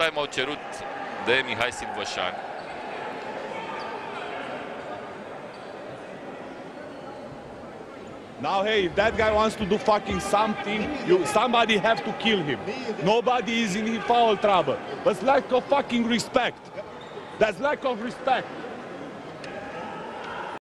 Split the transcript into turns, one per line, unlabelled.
time-out cerut de Mihai Silvășan.
Now, hey, if that guy wants to do fucking something, somebody have to kill him. Nobody is in foul trouble. That's lack of fucking respect. That's lack of respect.